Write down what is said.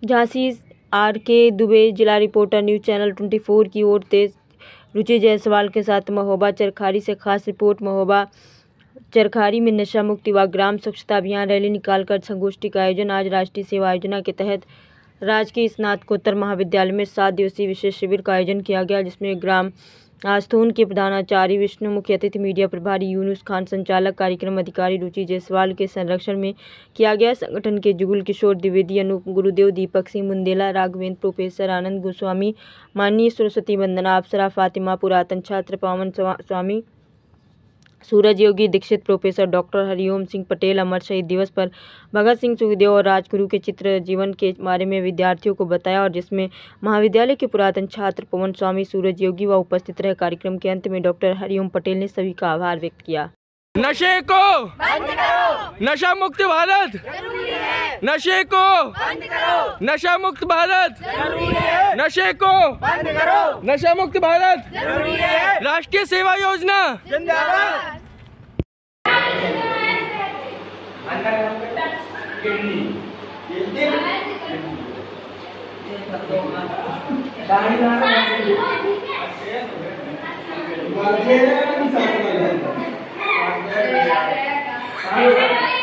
Jhansi RK Dubey, जिला reporter, news channel 24 की ओर से रुचि जायसवाल के साथ महोबा चरखारी से खास रिपोर्ट। महोबा चरखारी में नशा मुक्ति व ग्राम स्वच्छता अभियान रैली निकालकर संगोष्ठी का आयोजन। आज राष्ट्रीय सेवा योजना के तहत राजकीय स्नातकोत्तर महाविद्यालय में 7 दिवसीय विशेष शिविर का आयोजन किया गया, जिसमें ग्राम आस्थून के प्रधानाचार्य विष्णु, मुख्य अतिथि मीडिया प्रभारी यूनुस खान, संचालक कार्यक्रम अधिकारी रुचि जायसवाल के संरक्षण में किया गया। संगठन के जुगल किशोर द्विवेदी, अनूप गुरुदेव, दीपक सिंह मुंदेला, राघवेंद्र, प्रोफेसर आनंद गोस्वामी, माननीय सरस्वती वंदना, अप्सरा फातिमा, पुरातन छात्र पावन स्वामी, सूरज योगी दीक्षित, प्रोफेसर डॉक्टर हरिओम सिंह पटेल अमर शहीद दिवस पर भगत सिंह, सुखदेव और राजगुरु के चित्र जीवन के बारे में विद्यार्थियों को बताया, और जिसमें महाविद्यालय के पुरातन छात्र पवन स्वामी, सूरज योगी व उपस्थित रहे। कार्यक्रम के अंत में डॉक्टर हरिओम पटेल ने सभी का आभार व्यक्त किया। नशे को बंद करो, नशा मुक्त भारत जरूरी है। नशे को बंद करो, नशा मुक्त भारत जरूरी है। नशे को बंद करो, नशा मुक्त भारत जरूरी है। राष्ट्रीय सेवा योजना जिंदाबाद। Thank you.